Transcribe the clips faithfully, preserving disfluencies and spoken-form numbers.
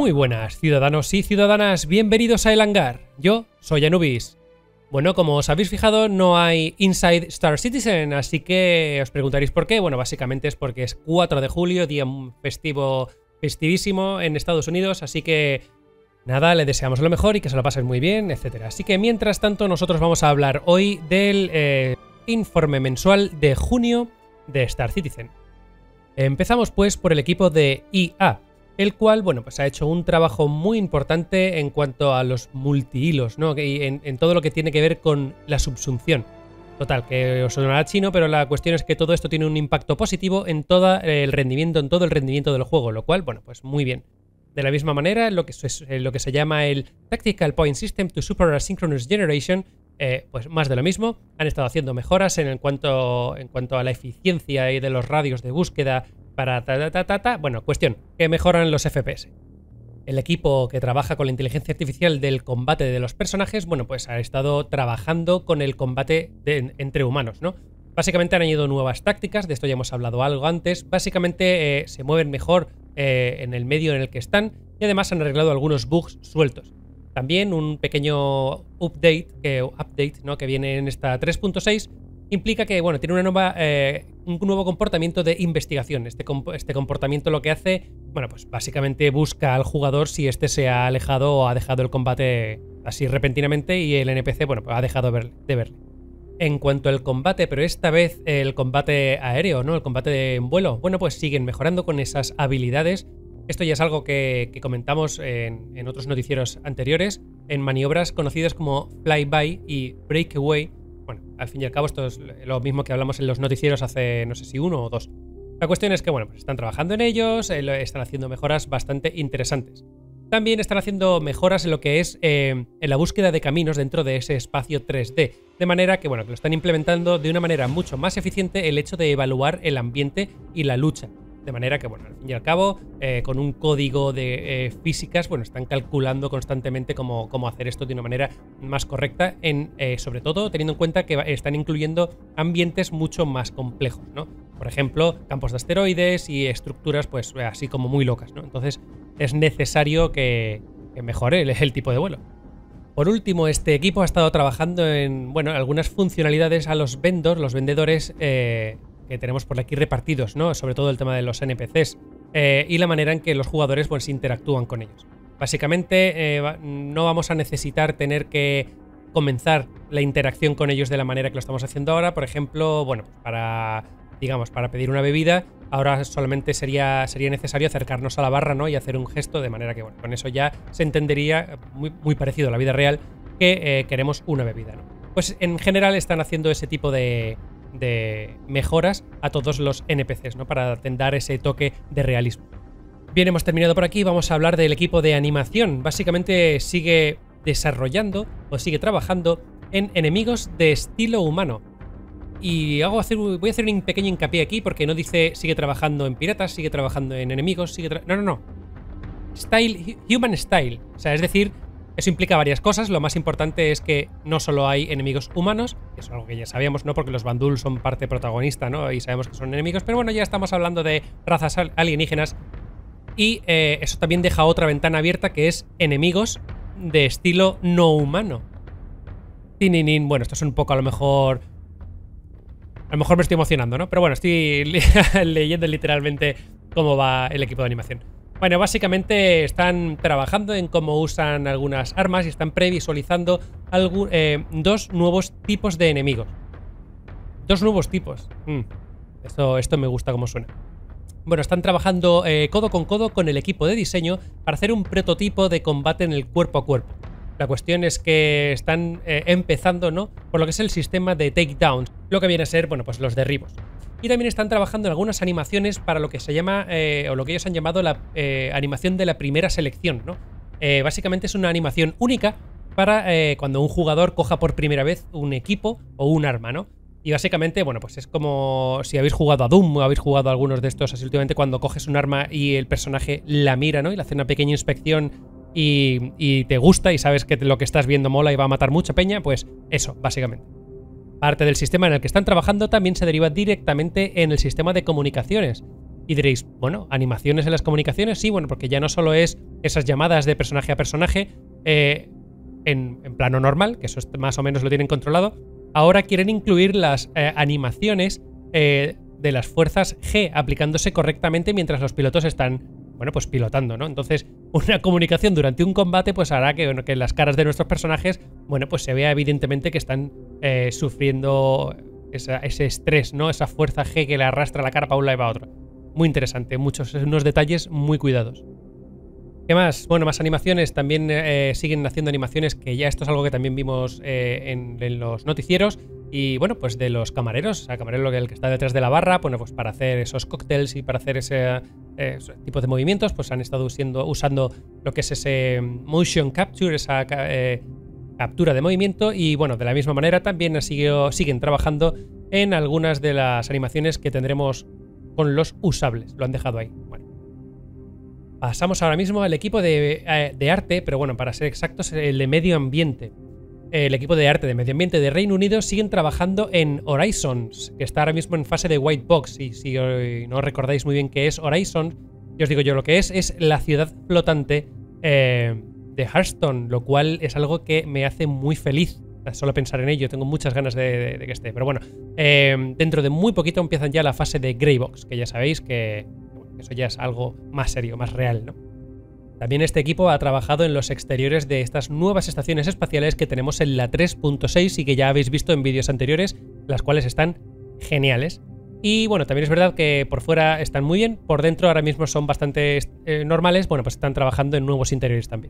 Muy buenas, ciudadanos y ciudadanas, bienvenidos a El Hangar. Yo soy Anubis. Bueno, como os habéis fijado, no hay Inside Star Citizen, así que os preguntaréis por qué. Bueno, básicamente es porque es cuatro de julio, día festivo, festivísimo en Estados Unidos, así que nada, le deseamos lo mejor y que se lo pasen muy bien, etcétera. Así que mientras tanto, nosotros vamos a hablar hoy del eh, informe mensual de junio de Star Citizen. Empezamos pues por el equipo de I A, el cual, bueno, pues ha hecho un trabajo muy importante en cuanto a los multihilos, ¿no? Y en, en todo lo que tiene que ver con la subsunción. Total, que os sonará chino, pero la cuestión es que todo esto tiene un impacto positivo en todo el rendimiento, en todo el rendimiento del juego, lo cual, bueno, pues muy bien. De la misma manera, lo que, es, lo que se llama el Tactical Point System to Super Asynchronous Generation, eh, pues más de lo mismo. Han estado haciendo mejoras en, el cuanto, en cuanto a la eficiencia y de los radios de búsqueda para ta ta ta ta ta. Bueno, cuestión, que mejoran los F P S. El equipo que trabaja con la inteligencia artificial del combate de los personajes, bueno, pues ha estado trabajando con el combate de, entre humanos, ¿no? Básicamente han añadido nuevas tácticas, de esto ya hemos hablado algo antes. Básicamente eh, se mueven mejor eh, en el medio en el que están y además han arreglado algunos bugs sueltos. También un pequeño update, que, update ¿no? que viene en esta tres punto seis implica que, bueno, tiene una nueva, eh, un nuevo comportamiento de investigación. Este, comp este comportamiento lo que hace, bueno, pues básicamente busca al jugador si este se ha alejado o ha dejado el combate así repentinamente y el N P C, bueno, pues ha dejado ver de verle. En cuanto al combate, pero esta vez el combate aéreo, ¿no? El combate en vuelo, bueno, pues siguen mejorando con esas habilidades. Esto ya es algo que, que comentamos en, en otros noticieros anteriores, en maniobras conocidas como Flyby y Breakaway. Bueno, al fin y al cabo esto es lo mismo que hablamos en los noticieros hace no sé si uno o dos. La cuestión es que, bueno, pues están trabajando en ellos, eh, están haciendo mejoras bastante interesantes. También están haciendo mejoras en lo que es eh, en la búsqueda de caminos dentro de ese espacio tres D. De manera que, bueno, que lo están implementando de una manera mucho más eficiente el hecho de evaluar el ambiente y la lucha. De manera que, bueno, al fin y al cabo, eh, con un código de eh, físicas, bueno, están calculando constantemente cómo, cómo hacer esto de una manera más correcta, en, eh, sobre todo teniendo en cuenta que están incluyendo ambientes mucho más complejos, ¿no? Por ejemplo, campos de asteroides y estructuras, pues, así como muy locas, ¿no? Entonces, es necesario que, que mejore el, el tipo de vuelo. Por último, este equipo ha estado trabajando en, bueno, algunas funcionalidades a los vendors, los vendedores, eh, que tenemos por aquí repartidos, ¿no? Sobre todo el tema de los N P Cs eh, y la manera en que los jugadores pues interactúan con ellos. Básicamente eh, no vamos a necesitar tener que comenzar la interacción con ellos de la manera que lo estamos haciendo ahora. Por ejemplo, bueno, para, digamos, para pedir una bebida, ahora solamente sería, sería necesario acercarnos a la barra, ¿no? Y hacer un gesto, de manera que, bueno, con eso ya se entendería, muy, muy parecido a la vida real, que eh, queremos una bebida, ¿no? Pues en general están haciendo ese tipo de de mejoras a todos los N P Cs, ¿no? Para dar ese toque de realismo. Bien, hemos terminado por aquí. Vamos a hablar del equipo de animación. Básicamente sigue desarrollando o sigue trabajando en enemigos de estilo humano. Y hago hacer, voy a hacer un pequeño hincapié aquí porque no dice sigue trabajando en piratas, sigue trabajando en enemigos, sigue tra no, no, no. Style, human style. O sea, es decir, eso implica varias cosas. Lo más importante es que no solo hay enemigos humanos, que es algo que ya sabíamos, ¿no? Porque los Bandul son parte protagonista, ¿no? Y sabemos que son enemigos, pero bueno, ya estamos hablando de razas alienígenas. Y eh, eso también deja otra ventana abierta, que es enemigos de estilo no humano. Tininin, bueno, esto es un poco a lo mejor... A lo mejor me estoy emocionando, ¿no? Pero bueno, estoy leyendo literalmente cómo va el equipo de animación. Bueno, básicamente están trabajando en cómo usan algunas armas y están previsualizando algún, eh, dos nuevos tipos de enemigos. Dos nuevos tipos. Mm, esto, esto me gusta cómo suena. Bueno, están trabajando eh, codo con codo con el equipo de diseño para hacer un prototipo de combate en el cuerpo a cuerpo. La cuestión es que están eh, empezando, ¿no? Por lo que es el sistema de takedowns, lo que viene a ser, bueno, pues los derribos. Y también están trabajando en algunas animaciones para lo que se llama, eh, o lo que ellos han llamado la eh, animación de la primera selección, ¿no? Eh, básicamente es una animación única para eh, cuando un jugador coja por primera vez un equipo o un arma, ¿no? Y básicamente, bueno, pues es como si habéis jugado a Doom o habéis jugado a algunos de estos así últimamente, cuando coges un arma y el personaje la mira, ¿no? Y le hace una pequeña inspección y, y te gusta y sabes que lo que estás viendo mola y va a matar mucha peña, pues eso, básicamente. Parte del sistema en el que están trabajando también se deriva directamente en el sistema de comunicaciones. Y diréis, bueno, ¿animaciones en las comunicaciones? Sí, bueno, porque ya no solo es esas llamadas de personaje a personaje eh, en, en plano normal, que eso es, más o menos lo tienen controlado, ahora quieren incluir las eh, animaciones eh, de las fuerzas G aplicándose correctamente mientras los pilotos están, bueno, pues pilotando, ¿no? Entonces, una comunicación durante un combate pues hará que, bueno, que en las caras de nuestros personajes, bueno, pues se vea evidentemente que están eh, sufriendo esa, ese estrés, ¿no? Esa fuerza G que le arrastra la cara para un lado y para otro. Muy interesante, muchos, unos detalles muy cuidados. ¿Qué más? Bueno, más animaciones. También eh, siguen haciendo animaciones, que ya esto es algo que también vimos eh, en, en los noticieros. Y bueno, pues de los camareros. O sea, camarero, el que está detrás de la barra, bueno, pues para hacer esos cócteles y para hacer ese, eh, ese tipo de movimientos, pues han estado usando, usando lo que es ese motion capture, esa eh, captura de movimiento. Y bueno, de la misma manera también sigue, siguen trabajando en algunas de las animaciones que tendremos con los usables. Lo han dejado ahí. Bueno. Pasamos ahora mismo al equipo de, eh, de arte, pero bueno, para ser exactos, el de medio ambiente. El equipo de arte de medio ambiente de Reino Unido siguen trabajando en Horizons, que está ahora mismo en fase de white box. Y si no recordáis muy bien qué es Horizons, yo os digo yo lo que es, es la ciudad flotante eh, de Hearthstone, lo cual es algo que me hace muy feliz. Solo pensar en ello, tengo muchas ganas de, de, de que esté. Pero bueno, eh, dentro de muy poquito empiezan ya la fase de Greybox, que ya sabéis que eso ya es algo más serio, más real, ¿no? También este equipo ha trabajado en los exteriores de estas nuevas estaciones espaciales que tenemos en la tres punto seis y que ya habéis visto en vídeos anteriores, las cuales están geniales. Y bueno, también es verdad que por fuera están muy bien, por dentro ahora mismo son bastante eh, normales, bueno, pues están trabajando en nuevos interiores también.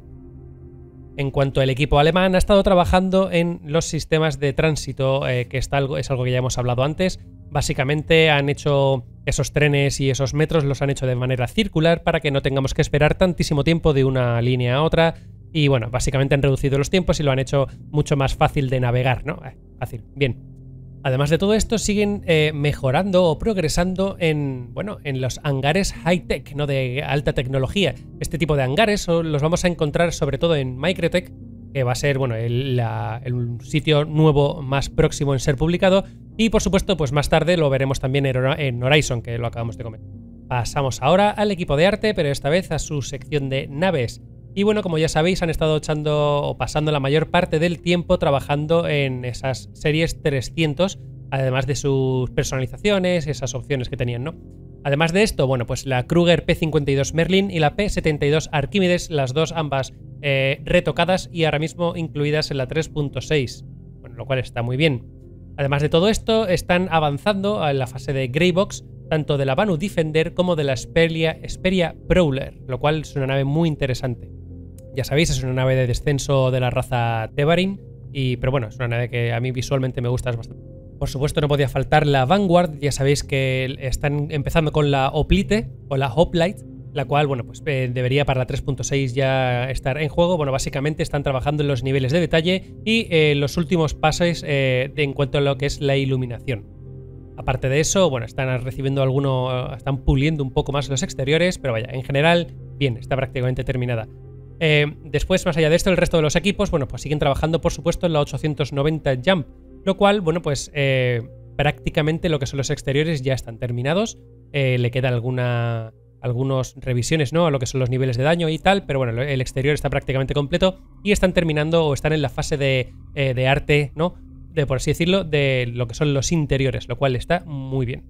En cuanto al equipo alemán, ha estado trabajando en los sistemas de tránsito, eh, que está algo, es algo que ya hemos hablado antes. Básicamente han hecho esos trenes y esos metros, los han hecho de manera circular para que no tengamos que esperar tantísimo tiempo de una línea a otra. Y bueno, básicamente han reducido los tiempos y lo han hecho mucho más fácil de navegar, ¿no? Eh, fácil, bien. Además de todo esto, siguen eh, mejorando o progresando en, bueno, en los hangares high-tech, ¿no? De alta tecnología. Este tipo de hangares los vamos a encontrar sobre todo en Microtech, que va a ser, bueno, el, la, el sitio nuevo más próximo en ser publicado. Y por supuesto, pues más tarde lo veremos también en Horizon, que lo acabamos de comentar. Pasamos ahora al equipo de arte, pero esta vez a su sección de naves. Y bueno, como ya sabéis, han estado echando o pasando la mayor parte del tiempo trabajando en esas series trescientos, además de sus personalizaciones, esas opciones que tenían, ¿no? Además de esto, bueno, pues la Kruger P cincuenta y dos Merlin y la P setenta y dos Arquímedes, las dos ambas eh, retocadas y ahora mismo incluidas en la tres punto seis, bueno, lo cual está muy bien. Además de todo esto, están avanzando en la fase de Greybox, tanto de la Banu Defender como de la Xperia, Xperia Prowler, lo cual es una nave muy interesante. Ya sabéis, es una nave de descenso de la raza Tevarin, y, pero bueno, es una nave que a mí visualmente me gusta bastante. Por supuesto no podía faltar la Vanguard, ya sabéis que están empezando con la Hoplite o la Hoplite, la cual, bueno, pues eh, debería para la tres punto seis ya estar en juego. Bueno, básicamente están trabajando en los niveles de detalle y eh, los últimos pasos eh, de, en cuanto a lo que es la iluminación. Aparte de eso, bueno, están recibiendo alguno, están puliendo un poco más los exteriores, pero vaya, en general, bien, está prácticamente terminada. Eh, después, más allá de esto, el resto de los equipos, bueno, pues siguen trabajando, por supuesto, en la ochocientos noventa Jump, lo cual, bueno, pues eh, prácticamente lo que son los exteriores ya están terminados. Eh, le queda alguna, algunas revisiones, ¿no? A lo que son los niveles de daño y tal, pero bueno, el exterior está prácticamente completo y están terminando o están en la fase de, eh, de arte, ¿no? De, por así decirlo, de lo que son los interiores, lo cual está muy bien.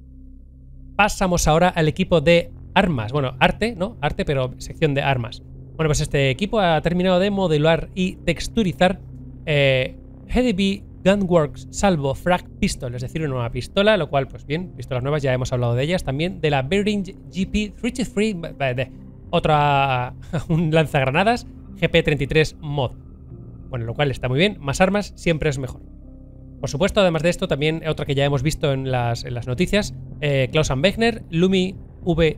Pasamos ahora al equipo de armas. Bueno, arte, ¿no? Arte, pero sección de armas. Bueno, pues este equipo ha terminado de modelar y texturizar eh, Heavy Gunworks Salvo Frag Pistol, es decir, una nueva pistola, lo cual, pues bien, pistolas nuevas, ya hemos hablado de ellas. También de la Behring G P treinta y tres, de otra, un lanzagranadas G P treinta y tres Mod. Bueno, lo cual está muy bien, más armas siempre es mejor. Por supuesto, además de esto, también otra que ya hemos visto en las, en las noticias, eh, Klaus Wegner, Lumi V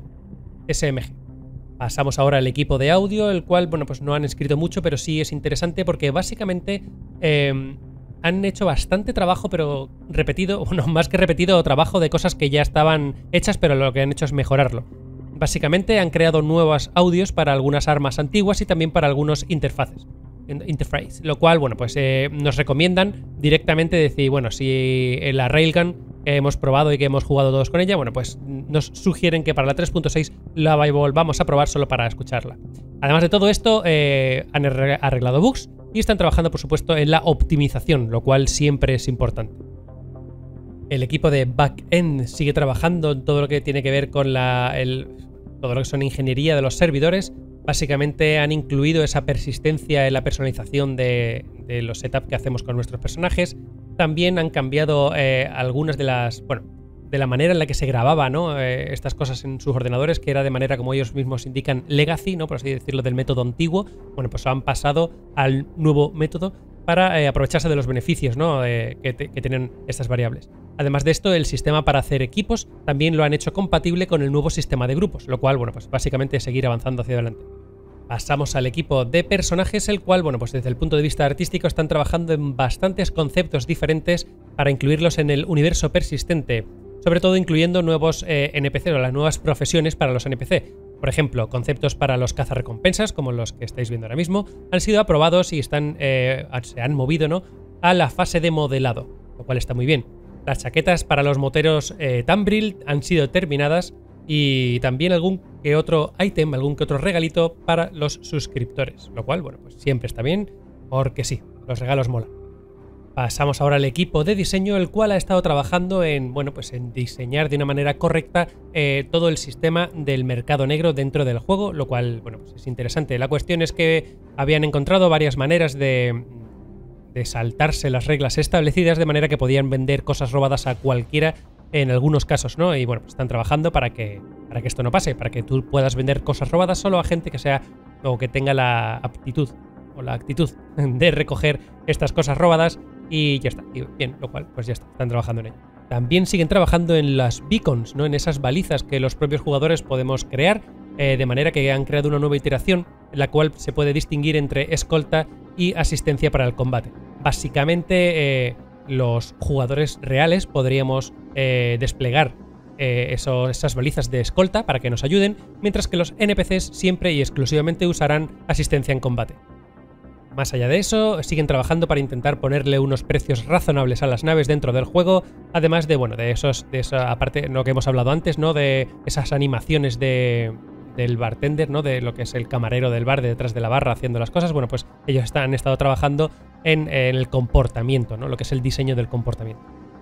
S M G. Pasamos ahora al equipo de audio, el cual, bueno, pues no han escrito mucho, pero sí es interesante porque básicamente eh, han hecho bastante trabajo, pero repetido, bueno, más que repetido, trabajo de cosas que ya estaban hechas, pero lo que han hecho es mejorarlo. Básicamente han creado nuevos audios para algunas armas antiguas y también para algunos interfaces. Interface, lo cual, bueno, pues eh, nos recomiendan directamente decir, bueno, si la Railgun que hemos probado y que hemos jugado todos con ella, bueno, pues nos sugieren que para la tres punto seis la volvamos a probar solo para escucharla. Además de todo esto, eh, han arreglado bugs y están trabajando, por supuesto, en la optimización, lo cual siempre es importante. El equipo de backend sigue trabajando en todo lo que tiene que ver con la, el, todo lo que son ingeniería de los servidores. Básicamente han incluido esa persistencia en la personalización de, de los setups que hacemos con nuestros personajes. También han cambiado eh, algunas de las, bueno, de la manera en la que se grababa, ¿no? eh, estas cosas en sus ordenadores, que era de manera, como ellos mismos indican, legacy, ¿no? Por así decirlo, del método antiguo. Bueno, pues han pasado al nuevo método para eh, aprovecharse de los beneficios, ¿no? eh, que, te, que tienen estas variables. Además de esto, el sistema para hacer equipos también lo han hecho compatible con el nuevo sistema de grupos, lo cual, bueno, pues básicamente es seguir avanzando hacia adelante. Pasamos al equipo de personajes, el cual, bueno, pues desde el punto de vista artístico están trabajando en bastantes conceptos diferentes para incluirlos en el universo persistente, sobre todo incluyendo nuevos eh, N P C o las nuevas profesiones para los N P C. Por ejemplo, conceptos para los cazarrecompensas, como los que estáis viendo ahora mismo, han sido aprobados y están, eh, se han movido, ¿no?, a la fase de modelado, lo cual está muy bien. Las chaquetas para los moteros eh, Tambril han sido terminadas y también algún que otro ítem, algún que otro regalito para los suscriptores, lo cual, bueno, pues siempre está bien, porque sí, los regalos molan. Pasamos ahora al equipo de diseño, el cual ha estado trabajando en, bueno, pues en diseñar de una manera correcta eh, todo el sistema del mercado negro dentro del juego, lo cual, bueno, pues es interesante. La cuestión es que habían encontrado varias maneras de, de saltarse las reglas establecidas, de manera que podían vender cosas robadas a cualquiera en algunos casos, ¿no? Y bueno, pues están trabajando para que, para que esto no pase, para que tú puedas vender cosas robadas solo a gente que sea o que tenga la aptitud o la actitud de recoger estas cosas robadas y ya está. Y bien, lo cual, pues ya está, están trabajando en ello. También siguen trabajando en las beacons, ¿no? En esas balizas que los propios jugadores podemos crear, eh, de manera que han creado una nueva iteración en la cual se puede distinguir entre escolta y asistencia para el combate. Básicamente, eh, los jugadores reales podríamos eh, desplegar eh, eso, esas balizas de escolta para que nos ayuden, mientras que los N P Cs siempre y exclusivamente usarán asistencia en combate. Más allá de eso, siguen trabajando para intentar ponerle unos precios razonables a las naves dentro del juego, además de, bueno, de esos, de esa, aparte, lo que hemos hablado antes, ¿no? De esas animaciones de, del bartender, ¿no? De lo que es el camarero del bar de detrás de la barra haciendo las cosas. Bueno, pues ellos están, han estado trabajando en, en el comportamiento, ¿no? Lo que es el diseño del comportamiento.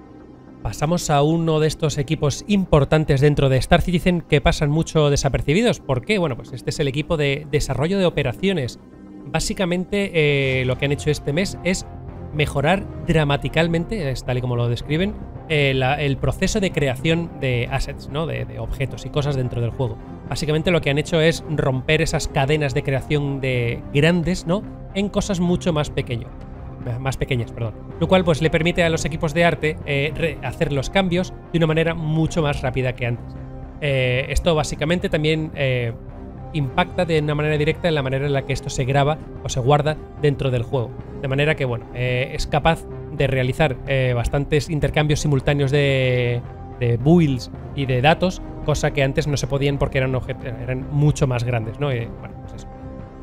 Pasamos a uno de estos equipos importantes dentro de Star Citizen que pasan mucho desapercibidos. ¿Por qué? Bueno, pues este es el equipo de desarrollo de operaciones. Básicamente eh, lo que han hecho este mes es mejorar dramaticalmente, es tal y como lo describen, eh, la, el proceso de creación de assets, ¿no? de, de objetos y cosas dentro del juego. Básicamente lo que han hecho es romper esas cadenas de creación de grandes, ¿no? En cosas mucho más pequeñas. más pequeñas, perdón. Lo cual pues le permite a los equipos de arte eh, hacer los cambios de una manera mucho más rápida que antes. Eh, esto básicamente también eh, impacta de una manera directa en la manera en la que esto se graba o se guarda dentro del juego. De manera que, bueno, eh, es capaz de realizar eh, bastantes intercambios simultáneos de, de builds y de datos, cosa que antes no se podían porque eran, eran mucho más grandes, ¿no? Y, bueno, pues eso.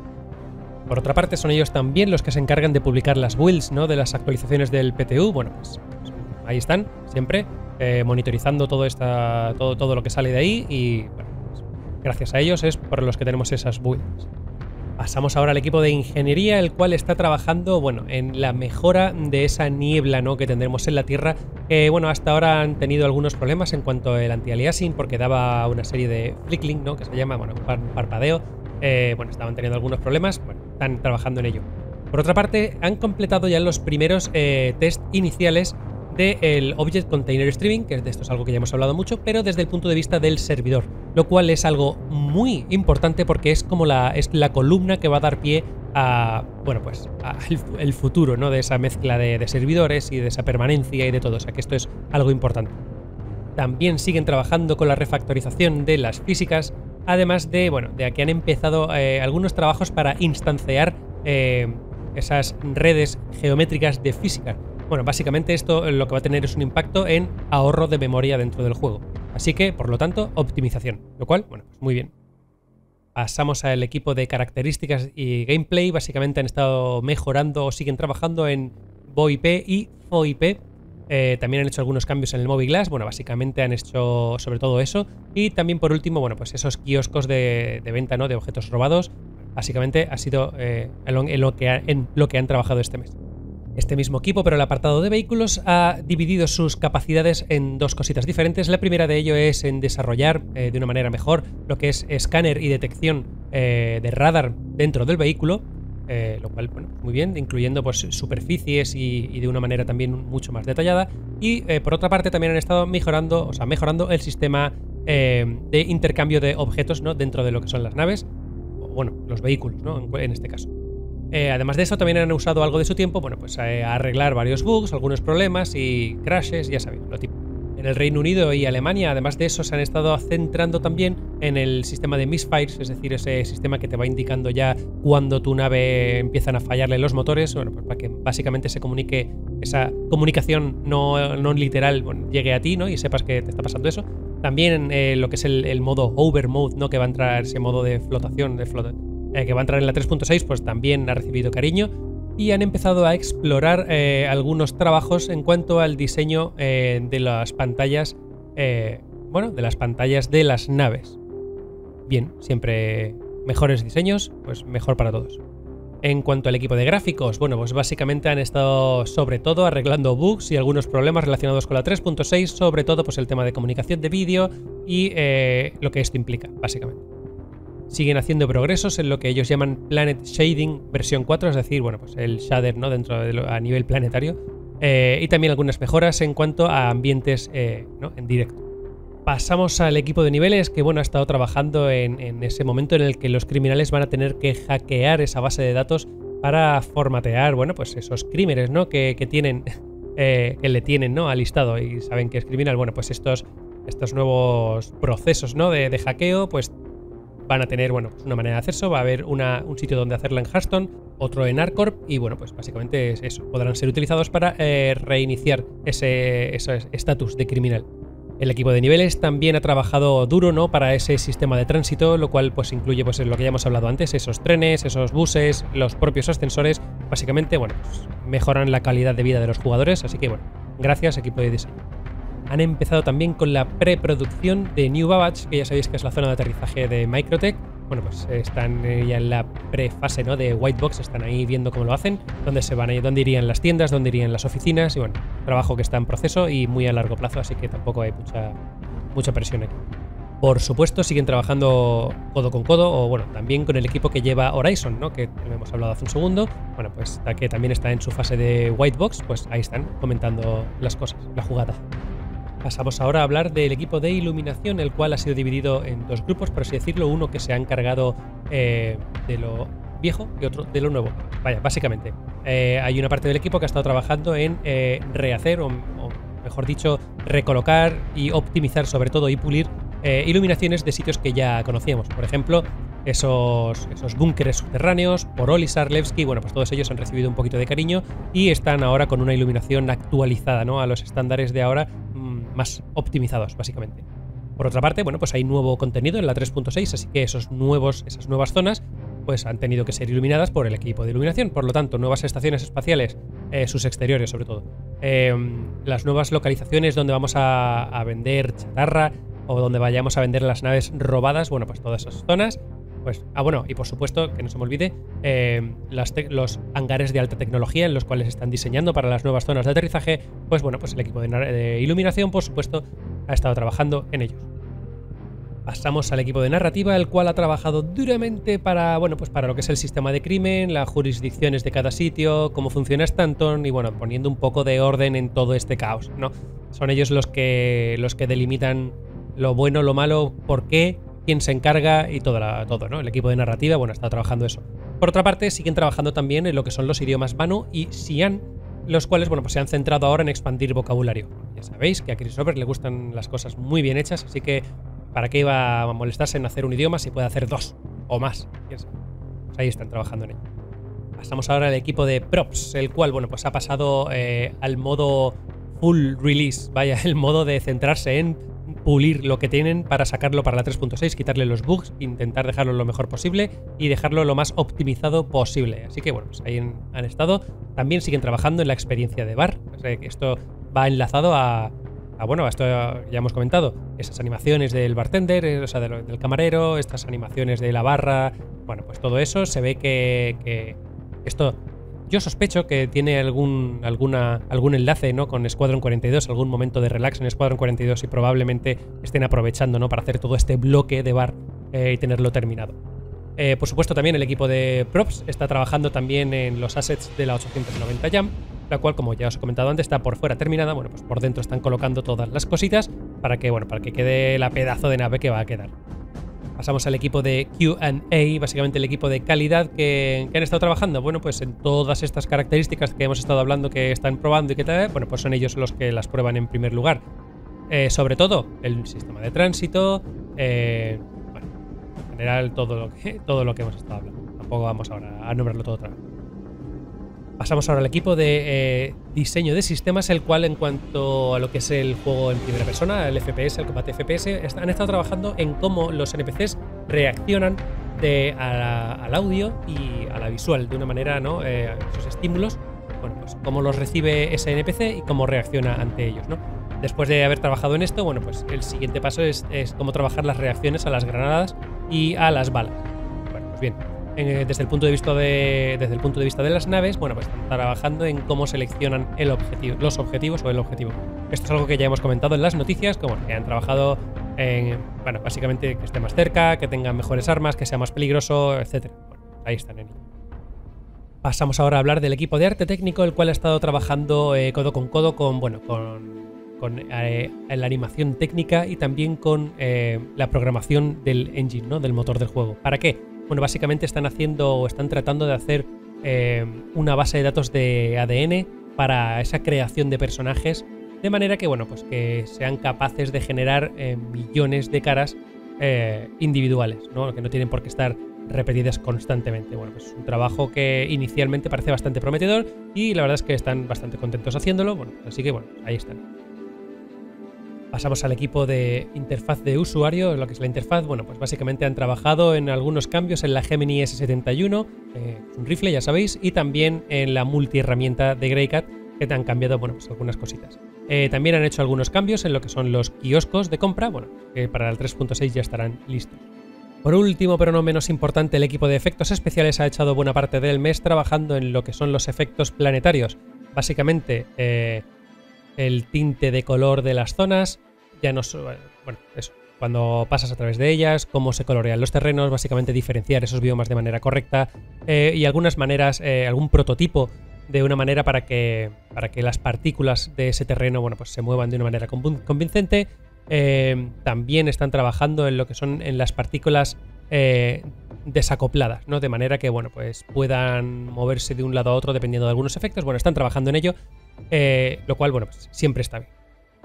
Por otra parte, son ellos también los que se encargan de publicar las builds, ¿no? De las actualizaciones del P T U. Bueno, pues, pues ahí están, siempre, eh, monitorizando todo, esta, todo, todo lo que sale de ahí y, bueno, pues, gracias a ellos es por los que tenemos esas builds. Pasamos ahora al equipo de ingeniería, el cual está trabajando, bueno, en la mejora de esa niebla, ¿no? Que tendremos en la Tierra, que, bueno, hasta ahora han tenido algunos problemas en cuanto al anti-aliasing, porque daba una serie de flickering, ¿no? Que se llama, bueno, un parpadeo. Eh, bueno, estaban teniendo algunos problemas, bueno, están trabajando en ello. Por otra parte, han completado ya los primeros eh, test iniciales del Object Container Streaming, que de esto es algo que ya hemos hablado mucho, pero desde el punto de vista del servidor, lo cual es algo muy importante porque es como la, es la columna que va a dar pie a, bueno, pues, a el, el futuro, ¿no? De esa mezcla de, de servidores y de esa permanencia y de todo, o sea que esto es algo importante. También siguen trabajando con la refactorización de las físicas, además de, bueno, de que han empezado eh, algunos trabajos para instanciar eh, esas redes geométricas de física. Bueno, básicamente esto lo que va a tener es un impacto en ahorro de memoria dentro del juego. Así que, por lo tanto, optimización. Lo cual, bueno, pues muy bien. Pasamos al equipo de características y gameplay. Básicamente han estado mejorando o siguen trabajando en VoIP y FOIP. Eh, también han hecho algunos cambios en el Mobi-Glass. Bueno, básicamente han hecho sobre todo eso. Y también, por último, bueno, pues esos kioscos de, de venta, ¿no? De objetos robados. Básicamente ha sido eh, en, lo, en, lo que ha, en lo que han trabajado este mes. Este mismo equipo, pero el apartado de vehículos, ha dividido sus capacidades en dos cositas diferentes. La primera de ello es en desarrollar eh, de una manera mejor lo que es escáner y detección eh, de radar dentro del vehículo. Eh, lo cual, bueno, muy bien, incluyendo pues superficies y, y de una manera también mucho más detallada. Y eh, por otra parte también han estado mejorando, o sea, mejorando el sistema eh, de intercambio de objetos, ¿no? Dentro de lo que son las naves, o bueno, los vehículos, ¿no? En, en este caso. Eh, además de eso, también han usado algo de su tiempo, bueno, pues eh, a arreglar varios bugs, algunos problemas y crashes, ya sabéis, lo típico. En el Reino Unido y Alemania, además de eso, se han estado centrando también en el sistema de misfires, es decir, ese sistema que te va indicando ya cuando tu nave empiezan a fallarle los motores, bueno, pues para que básicamente se comunique, esa comunicación no, no literal, bueno, llegue a ti, ¿no? Y sepas que te está pasando eso. También eh, lo que es el, el modo Hover Mode, ¿no? Que va a entrar ese modo de flotación, de flota, eh, que va a entrar en la tres punto seis, pues también ha recibido cariño. Y han empezado a explorar eh, algunos trabajos en cuanto al diseño eh, de las pantallas, eh, bueno, de las pantallas de las naves. Bien, siempre mejores diseños, pues mejor para todos. En cuanto al equipo de gráficos, bueno, pues básicamente han estado sobre todo arreglando bugs y algunos problemas relacionados con la tres punto seis, sobre todo pues el tema de comunicación de vídeo y eh, lo que esto implica, básicamente. Siguen haciendo progresos en lo que ellos llaman Planet Shading versión cuatro, es decir, bueno, pues el shader, ¿no? Dentro de lo, a nivel planetario. Eh, y también algunas mejoras en cuanto a ambientes eh, ¿no? en directo. Pasamos al equipo de niveles que, bueno, ha estado trabajando en, en ese momento en el que los criminales van a tener que hackear esa base de datos para formatear, bueno, pues esos crímenes, ¿no? Que, que tienen, eh, que le tienen, ¿no? Al listado y saben que es criminal. Bueno, pues estos, estos nuevos procesos, ¿no? De, de hackeo, pues van a tener, bueno, pues una manera de hacerse. Va a haber una, un sitio donde hacerla en Hearthstone, otro en ArcCorp y, bueno, pues básicamente es eso. Podrán ser utilizados para eh, reiniciar ese estatus de criminal. El equipo de niveles también ha trabajado duro, ¿no? Para ese sistema de tránsito, lo cual pues incluye pues lo que ya hemos hablado antes, esos trenes, esos buses, los propios ascensores. Básicamente, bueno, pues mejoran la calidad de vida de los jugadores, así que, bueno, gracias equipo de diseño. Han empezado también con la preproducción de New Babbage, que ya sabéis que es la zona de aterrizaje de Microtech. Bueno, pues están ya en la prefase, ¿no? De White Box, están ahí viendo cómo lo hacen, dónde se van a ir, dónde irían las tiendas, dónde irían las oficinas, y bueno, trabajo que está en proceso y muy a largo plazo, así que tampoco hay mucha, mucha presión aquí. Por supuesto, siguen trabajando codo con codo, o bueno, también con el equipo que lleva Horizon, ¿no? Que hemos hablado hace un segundo. Bueno, pues ya que también está en su fase de White Box, pues ahí están comentando las cosas, la jugada. Pasamos ahora a hablar del equipo de iluminación, el cual ha sido dividido en dos grupos, por así decirlo. Uno que se ha encargado eh, de lo viejo y otro de lo nuevo. Vaya, básicamente. Eh, hay una parte del equipo que ha estado trabajando en eh, rehacer, o, o mejor dicho, recolocar y optimizar sobre todo y pulir eh, iluminaciones de sitios que ya conocíamos. Por ejemplo, esos, esos búnkeres subterráneos, por Olisar, Levski, bueno, pues todos ellos han recibido un poquito de cariño y están ahora con una iluminación actualizada, ¿no? A los estándares de ahora, más optimizados, básicamente. Por otra parte, bueno, pues hay nuevo contenido en la tres punto seis, así que esos nuevos, esas nuevas zonas pues han tenido que ser iluminadas por el equipo de iluminación. Por lo tanto, nuevas estaciones espaciales, eh, sus exteriores sobre todo. Eh, las nuevas localizaciones donde vamos a, a vender chatarra o donde vayamos a vender las naves robadas, bueno, pues todas esas zonas. Pues, ah, bueno, y por supuesto, que no se me olvide, eh, las los hangares de alta tecnología en los cuales están diseñando para las nuevas zonas de aterrizaje, pues bueno, pues el equipo de, de iluminación, por supuesto, ha estado trabajando en ellos. Pasamos al equipo de narrativa, el cual ha trabajado duramente para, bueno, pues para lo que es el sistema de crimen, las jurisdicciones de cada sitio, cómo funciona Stanton y, bueno, poniendo un poco de orden en todo este caos, ¿no? Son ellos los que, los que delimitan lo bueno, lo malo, por qué, quién se encarga y todo, la, todo, ¿no? El equipo de narrativa, bueno, está trabajando eso. Por otra parte, siguen trabajando también en lo que son los idiomas Vanu y Xi'an, los cuales, bueno, pues se han centrado ahora en expandir vocabulario. Ya sabéis que a Chris Roberts le gustan las cosas muy bien hechas, así que ¿para qué iba a molestarse en hacer un idioma si puede hacer dos o más? ¿Quién sabe? Pues ahí están trabajando en ello. Pasamos ahora al equipo de props, el cual, bueno, pues ha pasado eh, al modo full release, vaya, el modo de centrarse en pulir lo que tienen para sacarlo para la tres punto seis, quitarle los bugs, intentar dejarlo lo mejor posible y dejarlo lo más optimizado posible. Así que, bueno, pues ahí han estado. También siguen trabajando en la experiencia de bar. O sea, que esto va enlazado a, a bueno, a esto ya hemos comentado, esas animaciones del bartender, eh, o sea, del, del camarero, estas animaciones de la barra, bueno, pues todo eso se ve que, que esto... Yo sospecho que tiene algún, alguna, algún enlace, ¿no?, con Squadron cuarenta y dos, algún momento de relax en Squadron cuarenta y dos y probablemente estén aprovechando, ¿no?, para hacer todo este bloque de bar eh, y tenerlo terminado. Eh, por supuesto, también el equipo de props está trabajando también en los assets de la ochocientos noventa Jam, la cual, como ya os he comentado antes, está por fuera terminada. Bueno, pues por dentro están colocando todas las cositas para que, bueno, para que quede la pedazo de nave que va a quedar. Pasamos al equipo de Q and A, básicamente el equipo de calidad que, que han estado trabajando. Bueno, pues en todas estas características que hemos estado hablando que están probando y que tal, bueno, pues son ellos los que las prueban en primer lugar. Eh, sobre todo, el sistema de tránsito, eh, bueno, en general todo lo, que, todo lo que hemos estado hablando. Tampoco vamos ahora a nombrarlo todo otra vez. Pasamos ahora al equipo de eh, diseño de sistemas, el cual en cuanto a lo que es el juego en primera persona, el F P S, el combate F P S, han estado trabajando en cómo los N P Cs reaccionan de, a la, al audio y a la visual, de una manera, ¿no? Eh, esos estímulos, bueno, pues cómo los recibe ese N P C y cómo reacciona ante ellos, ¿no? Después de haber trabajado en esto, bueno, pues el siguiente paso es, es cómo trabajar las reacciones a las granadas y a las balas. Bueno, pues bien. Desde el punto de vista de desde el punto de vista de las naves, bueno, pues están trabajando en cómo seleccionan el objetivo, los objetivos o el objetivo. Esto es algo que ya hemos comentado en las noticias, como que han trabajado en, bueno, básicamente que esté más cerca, que tengan mejores armas, que sea más peligroso, etcétera. Bueno, ahí están en ello. Pasamos ahora a hablar del equipo de arte técnico, el cual ha estado trabajando eh, codo con codo con, bueno, con, con eh, la animación técnica y también con eh, la programación del engine, ¿no?, del motor del juego. ¿Para qué? Bueno, básicamente están haciendo o están tratando de hacer eh, una base de datos de A D N para esa creación de personajes, de manera que, bueno, pues que sean capaces de generar eh, millones de caras eh, individuales, ¿no?, que no tienen por qué estar repetidas constantemente. Bueno, pues es un trabajo que inicialmente parece bastante prometedor y la verdad es que están bastante contentos haciéndolo. Bueno, así que bueno, ahí están. Pasamos al equipo de interfaz de usuario, lo que es la interfaz. Bueno, pues básicamente han trabajado en algunos cambios en la Gemini S setenta y uno, eh, un rifle, ya sabéis, y también en la multiherramienta de Greycat, que te han cambiado, bueno, pues algunas cositas. Eh, también han hecho algunos cambios en lo que son los kioscos de compra, bueno, que para el tres punto seis ya estarán listos. Por último, pero no menos importante, el equipo de efectos especiales ha echado buena parte del mes trabajando en lo que son los efectos planetarios. Básicamente, eh, el tinte de color de las zonas, ya no, bueno, eso, cuando pasas a través de ellas, cómo se colorean los terrenos, básicamente diferenciar esos biomas de manera correcta eh, y algunas maneras, eh, algún prototipo de una manera para que, para que las partículas de ese terreno, bueno, pues se muevan de una manera convincente. Eh, también están trabajando en lo que son en las partículas eh, desacopladas, ¿no? De manera que, bueno, pues puedan moverse de un lado a otro dependiendo de algunos efectos. Bueno, están trabajando en ello, eh, lo cual, bueno, pues siempre está bien.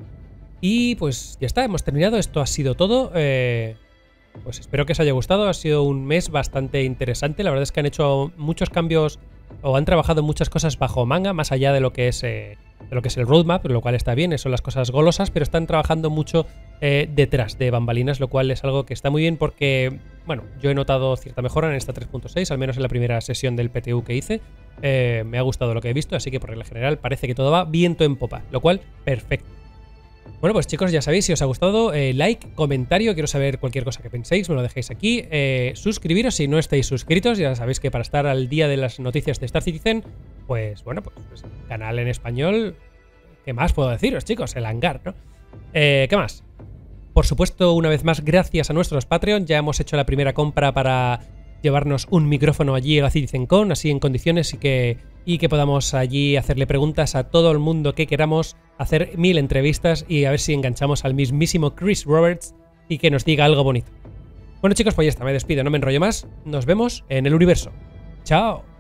Y pues ya está, hemos terminado. Esto ha sido todo. Eh, pues espero que os haya gustado. Ha sido un mes bastante interesante. La verdad es que han hecho muchos cambios o han trabajado muchas cosas bajo manga, más allá de lo que es, eh, de lo que es el roadmap, lo cual está bien, son las cosas golosas, pero están trabajando mucho eh, detrás de bambalinas, lo cual es algo que está muy bien porque, bueno, yo he notado cierta mejora en esta tres punto seis, al menos en la primera sesión del P T U que hice. Eh, me ha gustado lo que he visto, así que por regla general parece que todo va viento en popa, lo cual, perfecto. Bueno, pues chicos, ya sabéis, si os ha gustado, eh, like, comentario, quiero saber cualquier cosa que penséis, me lo dejéis aquí, eh, suscribiros si no estáis suscritos, ya sabéis que para estar al día de las noticias de Star Citizen, pues bueno, pues, pues canal en español, ¿qué más puedo deciros, chicos? El hangar, ¿no? Eh, ¿qué más? Por supuesto, una vez más, gracias a nuestros Patreon, ya hemos hecho la primera compra para llevarnos un micrófono allí a la CitizenCon, así en condiciones y que, y que podamos allí hacerle preguntas a todo el mundo que queramos, hacer mil entrevistas y a ver si enganchamos al mismísimo Chris Roberts y que nos diga algo bonito. Bueno chicos, pues ya está, me despido, no me enrollo más, nos vemos en el universo. ¡Chao!